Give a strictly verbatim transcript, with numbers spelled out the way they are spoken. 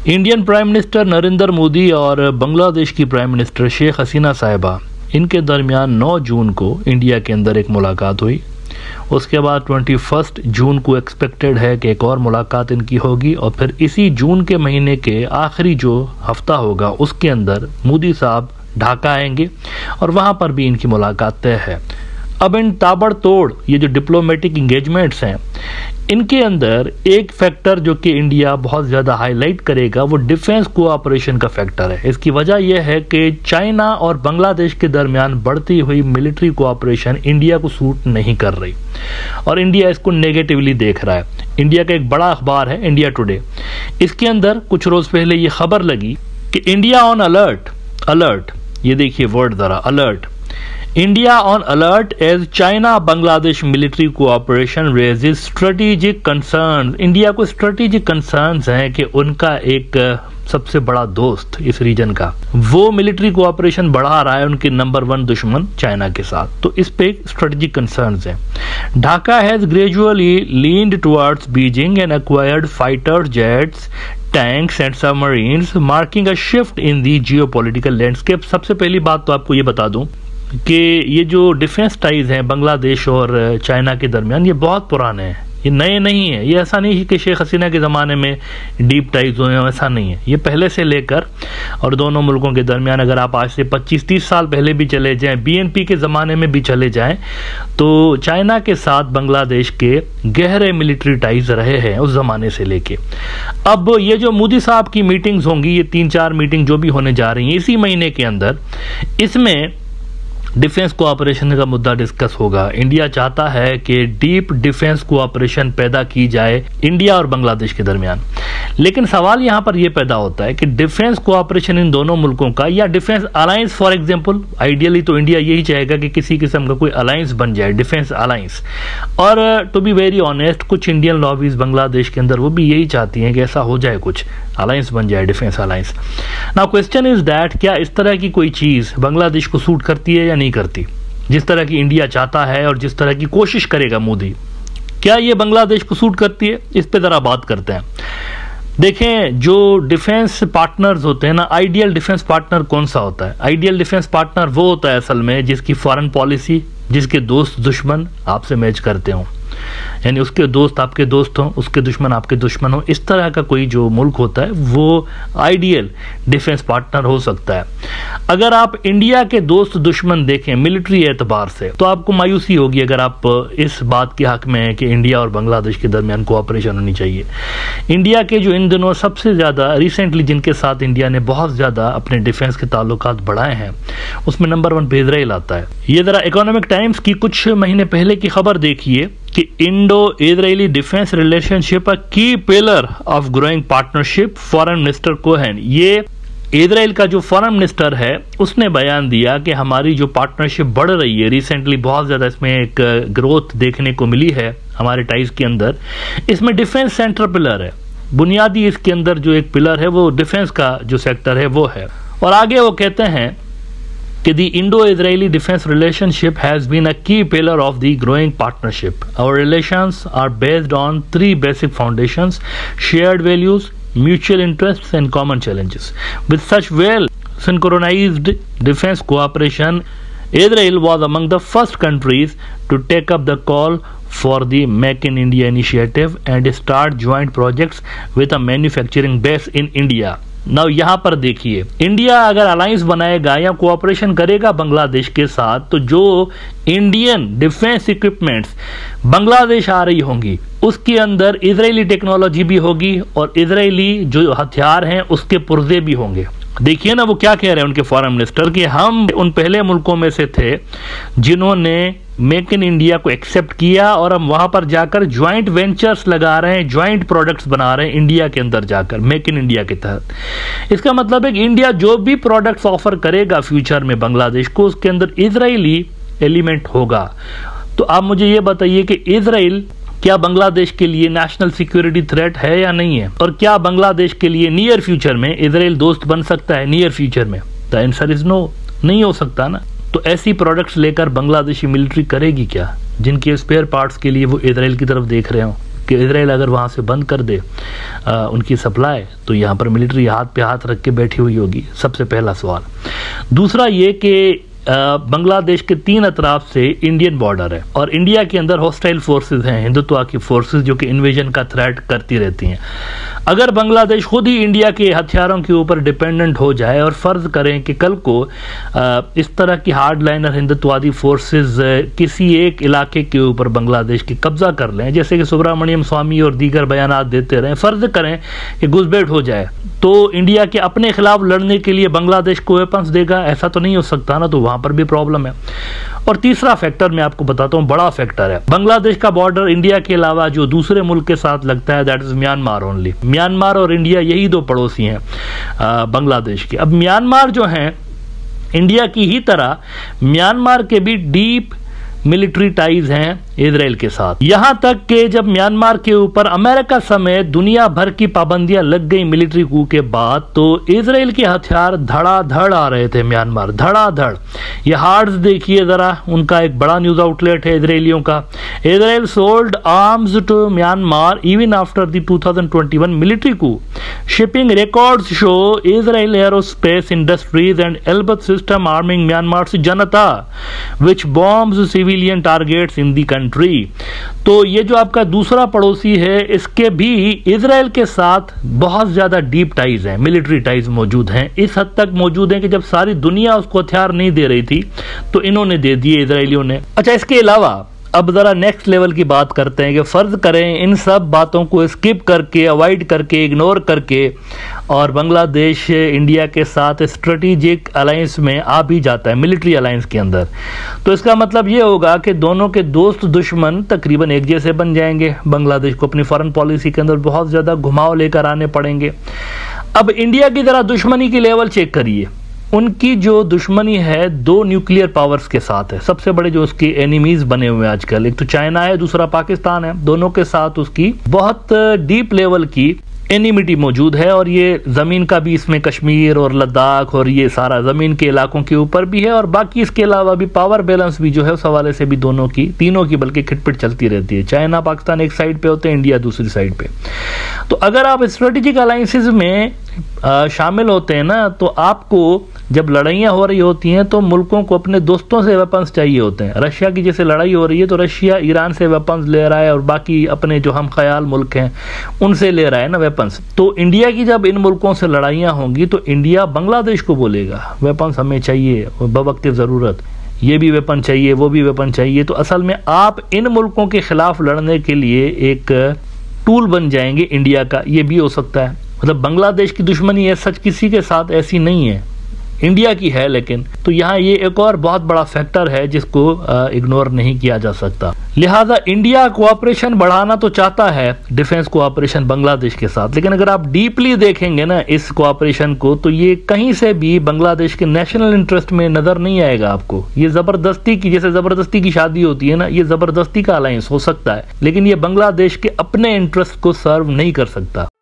Indian prime minister Narendra Modi और बांग्लादेश की prime minister Sheikh Hasina साहिबा, इनके दरमियान नौ जून को इंडिया के अंदर एक मुलाकात हुई। उसके बाद इक्कीस जून को एक्सपेक्टेड है कि एक और मुलाकात इनकी होगी और फिर इसी जून के महीने के आखिरी जो हफ्ता होगा उसके अंदर मोदी साहब ढाका आएंगे और वहाँ पर भी इनकी मुलाकात तय है। अब इन ताबड़तोड़ ये जो डिप्लोमेटिक इंगेजमेंट्स हैं, इनके अंदर एक फैक्टर जो कि इंडिया बहुत ज़्यादा हाईलाइट करेगा वो डिफेंस कोऑपरेशन का फैक्टर है। इसकी वजह यह है कि चाइना और बांग्लादेश के दरमियान बढ़ती हुई मिलिट्री कोऑपरेशन इंडिया को सूट नहीं कर रही और इंडिया इसको नेगेटिवली देख रहा है। इंडिया का एक बड़ा अखबार है इंडिया टुडे, इसके अंदर कुछ रोज़ पहले ये खबर लगी कि इंडिया ऑन अलर्ट अलर्ट ये देखिए वर्ड ज़रा, alert India on alert as China Bangladesh military cooperation raises strategic concerns। India को strategic concerns हैं कि उनका एक सबसे बड़ा दोस्त इस रीजन का वो मिलिट्री कोऑपरेशन बढ़ा रहा है उनके नंबर वन दुश्मन चाइना के साथ, तो इस पे स्ट्रेटेजिक कंसर्न्स हैं। Dhaka has gradually leaned towards Beijing and acquired fighter jets tanks and submarines marking a shift in the geopolitical landscape. सबसे पहली बात तो आपको ये बता दूं कि ये जो डिफेंस टाइज हैं बांग्लादेश और चाइना के दरमियान, ये बहुत पुराने हैं, ये नए नहीं है। ये ऐसा नहीं है कि शेख हसीना के ज़माने में डीप टाइज हुए हैं, ऐसा नहीं है। ये पहले से लेकर और दोनों मुल्कों के दरमियान अगर आप आज से पच्चीस तीस साल पहले भी चले जाएं, बीएनपी के ज़माने में भी चले जाएं, तो चाइना के साथ बांग्लादेश के गहरे मिलिट्री टाइज रहे हैं उस ज़माने से लेके। अब ये जो मोदी साहब की मीटिंग्स होंगी, ये तीन चार मीटिंग जो भी होने जा रही हैं इसी महीने के अंदर, इसमें डिफेंस कोऑपरेशन का मुद्दा डिस्कस होगा। इंडिया चाहता है कि डीप डिफेंस कोऑपरेशन पैदा की जाए इंडिया और बांग्लादेश के दरमियान। लेकिन सवाल यहाँ पर यह पैदा होता है कि डिफेंस कोऑपरेशन इन दोनों मुल्कों का या defence alliance, for example ideally तो इंडिया यही चाहेगा कि किसी किस्म का कोई अलायंस बन जाए, डिफेंस अलायंस। और टू बी वेरी ऑनेस्ट, कुछ इंडियन लॉबीज बांग्लादेश के अंदर वो भी यही चाहती हैं कि ऐसा हो जाए, कुछ अलायंस बन जाए, defence alliance. Now question is that, क्या इस तरह की कोई चीज बांग्लादेश को सूट करती है या नहीं करती? जिस तरह की इंडिया चाहता है और जिस तरह की कोशिश करेगा मोदी, क्या ये बांग्लादेश को सूट करती है? इस पे जरा बात करते हैं। देखें, जो डिफेंस पार्टनर्स होते हैं ना, आइडियल डिफेंस पार्टनर कौन सा होता है? आइडियल डिफेंस पार्टनर वो होता है असल में जिसकी फॉरेन पॉलिसी, जिसके दोस्त दुश्मन आपसे मैच करते हों, यानी उसके दोस्त आपके दोस्त हों, उसके दुश्मन आपके दुश्मन हों। इस तरह का कोई जो मुल्क होता है वो आइडियल डिफेंस पार्टनर हो सकता है। अगर आप इंडिया के दोस्त दुश्मन देखें मिलिट्री एतबार से, तो आपको मायूसी होगी अगर आप इस बात के हक में हैं कि इंडिया और बांग्लादेश के दरमियान कोऑपरेशन होनी चाहिए। इंडिया के जो इन दिनों सबसे ज़्यादा रिसेंटली जिनके साथ इंडिया ने बहुत ज़्यादा अपने डिफेंस के ताल्लुकात बढ़ाए हैं, उसमें नंबर वन पे इजराइल आता है। ये ज़रा इकोनॉमिक टाइम्स की कुछ महीने पहले की खबर देखिए कि Indo Israeli defence relationship a key pillar of growing partnership, foreign minister Cohen. ये इजराइल का जो फॉरेन मिनिस्टर है उसने बयान दिया कि हमारी जो पार्टनरशिप बढ़ रही है रिसेंटली, बहुत ज़्यादा इसमें एक ग्रोथ देखने को मिली है हमारे टाइज के अंदर। इसमें डिफेंस सेंटर पिलर है, बुनियादी इसके अंदर जो एक पिलर है वो डिफेंस का जो सेक्टर है वो है। और आगे वो कहते हैं कि the Indo-Israeli defense relationship has been a key pillar of the growing partnership. Our relations are based on three basic foundations: shared values, mutual interests, and common challenges. With such well synchronized defense cooperation, Israel was among the first countries to take up the call for the Make in India initiative and start joint projects with a manufacturing base in India. Now यहाँ पर देखिए, India अगर alliance बनाएगा या cooperation करेगा बांग्लादेश के साथ, तो जो इंडियन डिफेंस इक्विपमेंट्स बांग्लादेश आ रही होंगी उसके अंदर इजरायली टेक्नोलॉजी भी होगी और इजरायली जो हथियार हैं उसके पुर्जे भी होंगे। देखिए ना वो क्या कह रहे हैं उनके फॉरेन मिनिस्टर कि हम उन पहले मुल्कों में से थे जिन्होंने मेक इन इंडिया को एक्सेप्ट किया और हम वहां पर जाकर ज्वाइंट वेंचर्स लगा रहे हैं, ज्वाइंट प्रोडक्ट्स बना रहे हैं इंडिया के अंदर जाकर, मेक इन इंडिया के तहत। इसका मतलब है कि इंडिया जो भी प्रोडक्ट्स ऑफर करेगा फ्यूचर में बांग्लादेश को, उसके अंदर इजरायली एलिमेंट होगा। तो आप मुझे ये बताइए कि इजराइल क्या बांग्लादेश के लिए नेशनल सिक्योरिटी थ्रेट है या नहीं है, और क्या बांग्लादेश के लिए नियर फ्यूचर में इजराइल दोस्त बन सकता है नियर फ्यूचर में? द आंसर इज नो, नहीं हो सकता ना। तो ऐसी प्रोडक्ट्स लेकर बांग्लादेशी मिलिट्री करेगी क्या जिनके स्पेयर पार्ट्स के लिए वो इजराइल की तरफ देख रहे हो? कि इजराइल अगर वहाँ से बंद कर दे आ, उनकी सप्लाई, तो यहाँ पर मिलिट्री हाथ पे हाथ रख के बैठी हुई होगी। सबसे पहला सवाल। दूसरा ये कि बांग्लादेश के तीन अतराफ से इंडियन बॉर्डर है और इंडिया के अंदर हॉस्टाइल फोर्सेस हैं, हिंदुत्व की फोर्सेस जो कि इन्वेजन का थ्रेट करती रहती हैं। अगर बांग्लादेश खुद ही इंडिया के हथियारों के ऊपर डिपेंडेंट हो जाए और फर्ज करें कि कल को आ, इस तरह की हार्ड लाइनर हिंदुत्ववादी फोर्सेस किसी एक इलाके के ऊपर बांग्लादेश की कब्जा कर लें, जैसे कि सुब्रमण्यम स्वामी और दीगर बयानात देते रहें, फर्ज करें कि घुसपैठ हो जाए, तो इंडिया के अपने खिलाफ लड़ने के लिए बांग्लादेश को वेपन्स देगा? ऐसा तो नहीं हो सकता ना, तो वहां पर भी प्रॉब्लम है। और तीसरा फैक्टर मैं आपको बताता हूं, बड़ा फैक्टर है। बांग्लादेश का बॉर्डर इंडिया के अलावा जो दूसरे मुल्क के साथ लगता है, that is Myanmar only. Myanmar और इंडिया यही दो पड़ोसी हैं बांग्लादेश के। अब म्यांमार जो है, इंडिया की ही तरह म्यांमार के भी डीप मिलिट्री टाइज हैं इजराइल के साथ। यहां तक कि जब म्यांमार के ऊपर अमेरिका समेत दुनिया भर की पाबंदियां लग गई मिलिट्री कू के बाद, तो इजराइल के हथियार धड़ाधड़ आ रहे थे म्यांमार, धड़ाधड़। ये हार्ड्स देखिए जरा, उनका एक बड़ा न्यूज आउटलेट है इजरायलियों का। Israel sold arms to Myanmar even after the two thousand twenty one military coup. Shipping records show Israel Aerospace Industries and Elbit system arming Myanmar junta which bombs civilian targets in the country. तो ये जो आपका दूसरा पड़ोसी है, इसके भी Israel के साथ बहुत ज्यादा डीप टाइज हैं, मिलिट्री टाइज मौजूद हैं। इस हद तक मौजूद हैं कि जब सारी दुनिया उसको हथियार नहीं दे रही थी तो इन्होंने दे दिए इजरायलियों ने। अच्छा, इसके अलावा अब जरा नेक्स्ट लेवल की बात करते हैं कि फर्ज करें इन सब बातों को स्किप करके, अवॉइड करके, इग्नोर करके और बांग्लादेश इंडिया के साथ स्ट्रेटेजिक अलायंस में आ भी जाता है, मिलिट्री अलायंस के अंदर, तो इसका मतलब ये होगा कि दोनों के दोस्त दुश्मन तकरीबन एक जैसे बन जाएंगे। बांग्लादेश को अपनी फॉरेन पॉलिसी के अंदर बहुत ज्यादा घुमाव लेकर आने पड़ेंगे। अब इंडिया की जरा दुश्मनी की लेवल चेक करिए। उनकी जो दुश्मनी है दो न्यूक्लियर पावर्स के साथ है। सबसे बड़े जो उसके एनिमीज बने हुए हैं आजकल, एक तो चाइना है, दूसरा पाकिस्तान है। दोनों के साथ उसकी बहुत डीप लेवल की एनिमिटी मौजूद है और ये जमीन का भी, इसमें कश्मीर और लद्दाख और ये सारा जमीन के इलाकों के ऊपर भी है और बाकी इसके अलावा भी पावर बैलेंस भी जो है उस हवाले से भी दोनों की, तीनों की बल्कि खिटपिट चलती रहती है। चाइना पाकिस्तान एक साइड पे होते हैं, इंडिया दूसरी साइड पे। तो अगर आप स्ट्रेटेजिक अलायंसेस में आ, शामिल होते हैं ना, तो आपको जब लड़ाइयाँ हो रही होती हैं तो मुल्कों को अपने दोस्तों से वेपन्स चाहिए होते हैं। रशिया की जैसे लड़ाई हो रही है तो रशिया ईरान से वेपन्स ले रहा है और बाकी अपने जो हम ख्याल मुल्क हैं उनसे ले रहा है ना वेपन्स। तो इंडिया की जब इन मुल्कों से लड़ाइयाँ होंगी तो इंडिया बांग्लादेश को बोलेगा वेपन्स हमें चाहिए बवक्त ज़रूरत, ये भी वेपन चाहिए, वो भी वेपन चाहिए। तो असल में आप इन मुल्कों के खिलाफ लड़ने के लिए एक टूल बन जाएंगे इंडिया का, ये भी हो सकता है। मतलब बांग्लादेश की दुश्मनी है सच किसी के साथ ऐसी नहीं है, इंडिया की है। लेकिन तो यहाँ ये एक और बहुत बड़ा फैक्टर है जिसको इग्नोर नहीं किया जा सकता। लिहाजा इंडिया कोऑपरेशन बढ़ाना तो चाहता है, डिफेंस कोऑपरेशन बांग्लादेश के साथ, लेकिन अगर आप डीपली देखेंगे ना इस कोऑपरेशन को तो ये कहीं से भी बांग्लादेश के नेशनल इंटरेस्ट में नजर नहीं आएगा आपको। ये जबरदस्ती की, जैसे जबरदस्ती की शादी होती है ना, ये जबरदस्ती का अलायंस हो सकता है, लेकिन ये बांग्लादेश के अपने इंटरेस्ट को सर्व नहीं कर सकता।